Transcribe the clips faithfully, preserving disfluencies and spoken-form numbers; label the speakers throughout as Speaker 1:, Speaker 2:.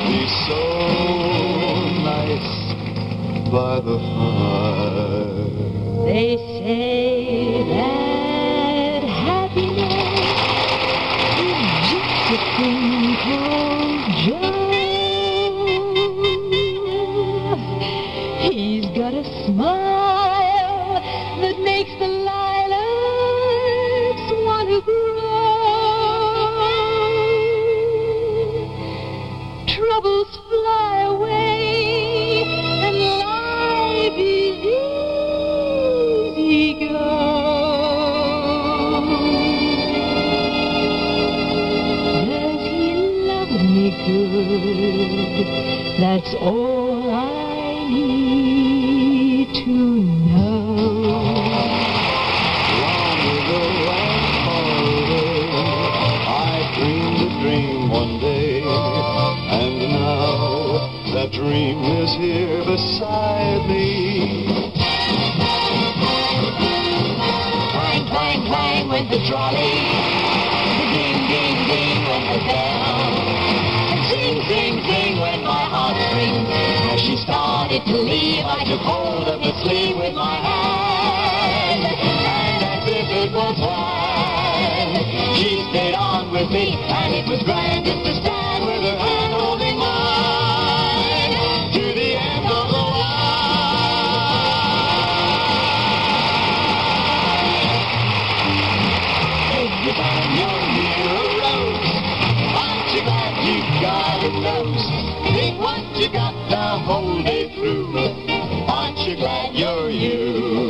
Speaker 1: be so nice by the fire.
Speaker 2: They say that happiness is just a thing called joy. He's got a smile that makes the lilacs want to grow. Troubles fly away and life is easy go. Does he love me good? That's all I need to know.
Speaker 1: Long ago and far away, I dreamed a dream one day, and now that dream is here beside me.
Speaker 2: Clang, clang, clang went the trolley. Ding, ding, ding went the bell. And sing, sing, sing went my heartstrings. As she started to leave, I took hold of the sleeve with my hand. And as if it was planned, she stayed on with me, and it was grand just to stand with her hand holding mine to the end of the line. Every time you're near a rose, aren't you glad you got a nose? Think what you got to hold it through. Aren't you glad you're you?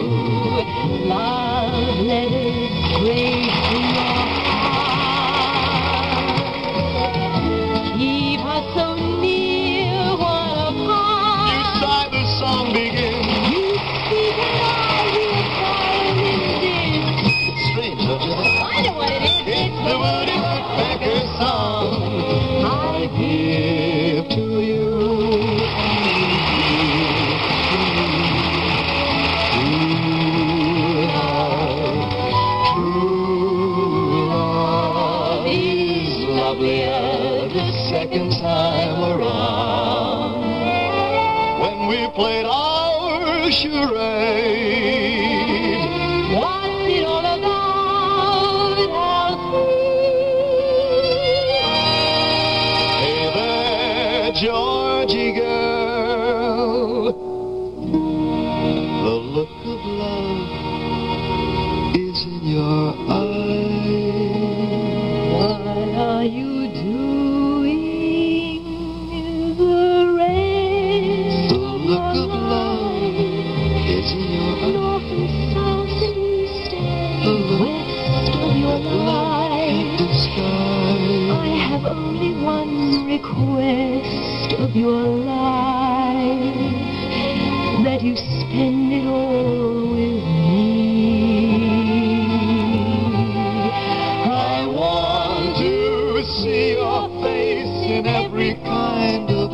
Speaker 2: Love letters straight to your heart. Keep us so near, one apart.
Speaker 1: You sigh, the song begins.
Speaker 2: You speak and I will silence it.
Speaker 1: It's strange, don't you think?
Speaker 2: I know what it is.
Speaker 1: It's the Woody Woodpecker song I give to you. True love, true love is lovelier the second time around. When we played our charade,
Speaker 2: What's it all about? How sweet.
Speaker 1: hey there, Georgie girl, the look of love is in your eyes.
Speaker 2: What are you doing? The rest
Speaker 1: The look of love is in your eyes.
Speaker 2: north and south and east
Speaker 1: The
Speaker 2: and
Speaker 1: look
Speaker 2: west of your
Speaker 1: that love can't
Speaker 2: life.
Speaker 1: describe.
Speaker 2: I have only one request of your life, that you spend it all with me.
Speaker 1: I want to see your face in every kind of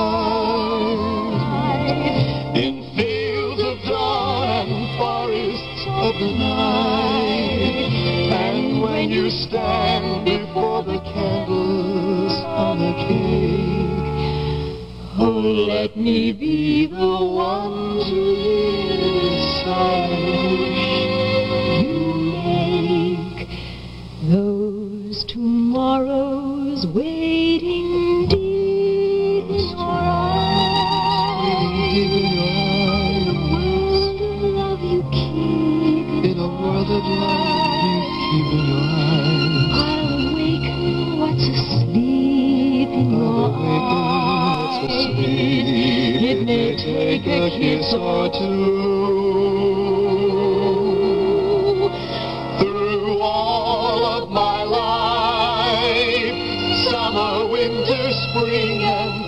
Speaker 1: light, in fields of dawn and forests of the night. And when you stand before the candles on the cake, oh, let me be the one to hear the silent wish
Speaker 2: You make those tomorrows waiting deep in your eyes.
Speaker 1: deep in your
Speaker 2: The
Speaker 1: eyes.
Speaker 2: world of love you keep
Speaker 1: In a world of love you keep in your eyes.
Speaker 2: I'll awaken what's asleep in your
Speaker 1: Awaken what's
Speaker 2: eyes.
Speaker 1: asleep.
Speaker 2: It may take a kiss or
Speaker 1: two. Through all of my life, summer, winter, spring, and